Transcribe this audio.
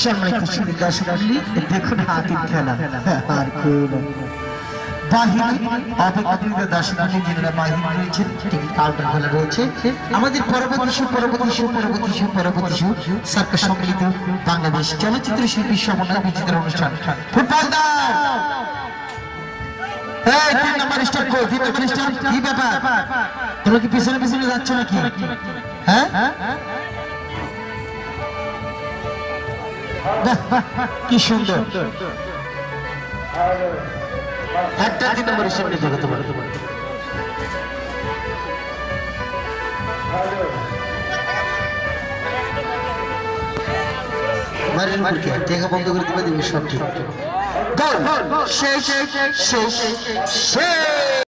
সম্মানিত দর্শক মণ্ডলী, দেখুন হাতির খেলা আর কোন বাহিনী অভিজ্ঞ দর্শক মণ্ডলী যারা বাহিনী রয়েছেন, টিকিট কাউন্টার খোলা রয়েছে। আমাদের পরবর্তী সার্কাস সম্মিলিত বাংলাদেশ চলচ্চিত্র শিল্পী সমন্বয় বিচিত্র অনুষ্ঠান ফুটবল দাও। এই 3 নম্বর স্টার কো 3 নম্বর স্টার কি ব্যাপার, তোমরা কি পিছনে পিছনে যাচ্ছ নাকি? হ্যাঁ, কি সুন্দর একটা 3 নম্বর স্টার নিয়ে দেখো তোমার মারের মুখে টেকা বন্ধ করে দিবে সব ঠিক। গোল শেষ শেষ শেষ শেষ।